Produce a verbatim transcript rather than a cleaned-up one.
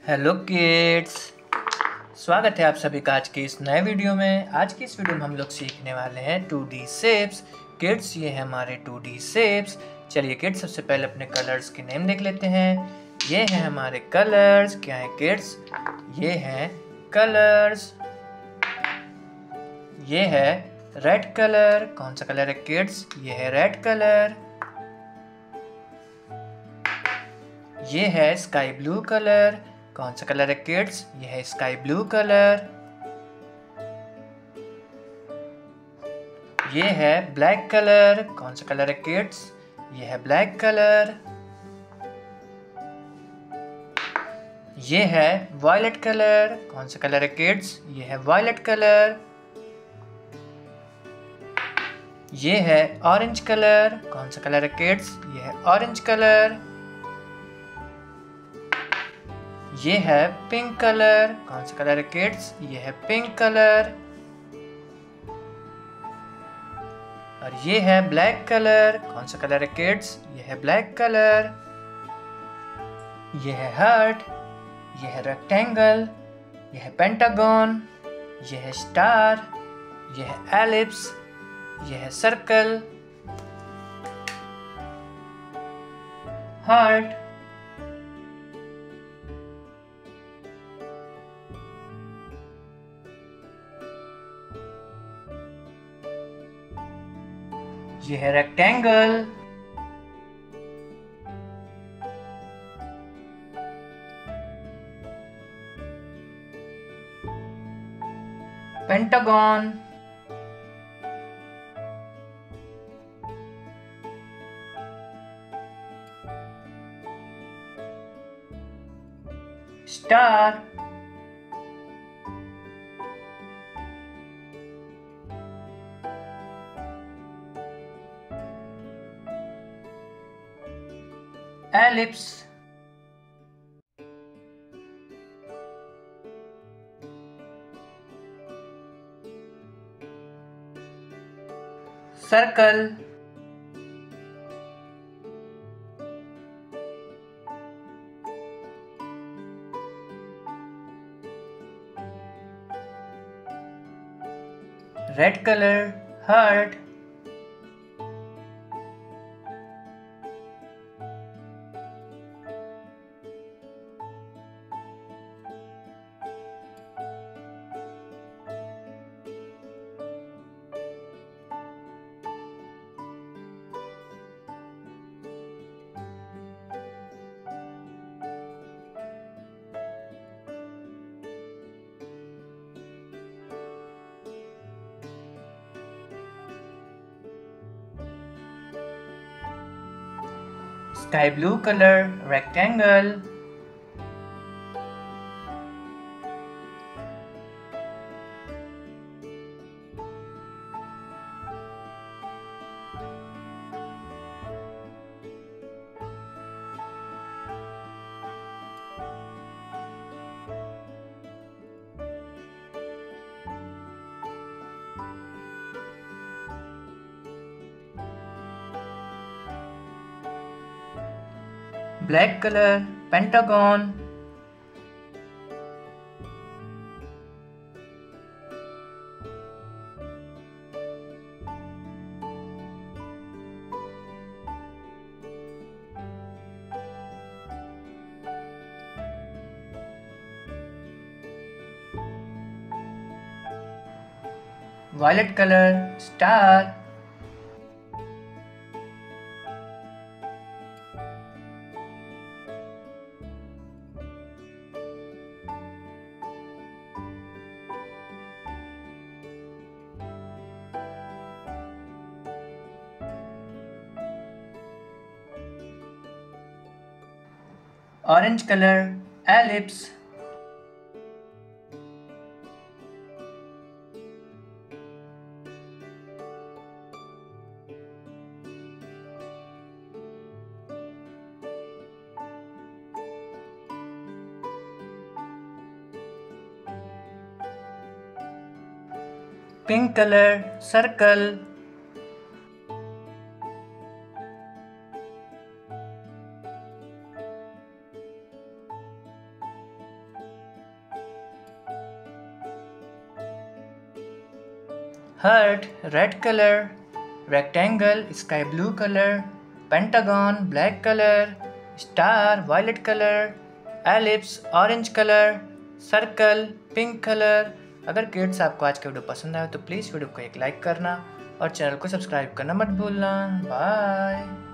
Hello kids, स्वागत है आप सभी का आज की इस नए वीडियो में। आज की इस वीडियो में हम लोग सीखने वाले हैं टू डी शेप्स। किड्स, ये है हमारे टू डी शेप्स। चलिए किड्स, सबसे पहले अपने कलर्स के नेम देख लेते हैं। ये हैं हमारे कलर्स। क्या है किड्स? ये हैं कलर्स। ये है रेड कलर। कौन सा कलर है किड्स? ये है रेड कलर। ये है स्काई ब्लू कलर। कौन सा कलर है किड्स? ये है स्काई ब्लू कलर। ये है ब्लैक कलर। कौन सा कलर है किड्स? ये है ब्लैक कलर। ये है वायलेट कलर। कौन सा कलर है किड्स? ये है वायलेट कलर। ये है ऑरेंज कलर। कौन सा कलर है किड्स? ये है ऑरेंज कलर। ये है पिंक कलर। कौन सा कलर है किड्स? ये है पिंक कलर। और ये है ब्लैक कलर। कौन सा कलर है किड्स? ये है ब्लैक कलर। ये है हार्ट। ये है रेक्टेंगल। ये है पेंटागन। ये है स्टार। ये है एलिप्स। ये है सर्कल। हार्ट। ये है rectangle. Pentagon. Star. Ellipse. Circle. Red colour heart. Sky blue colour rectangle. Black colour pentagon. Violet colour star. Orange colour ellipse. Pink colour circle. Heart red colour, rectangle sky blue colour, pentagon black colour, star violet colour, ellipse orange colour, circle pink colour. अगर kids आपको आज का video पसंद आया तो please video को एक like करना और चैनल को सब्सक्राइब करना मत भूलना। बाय।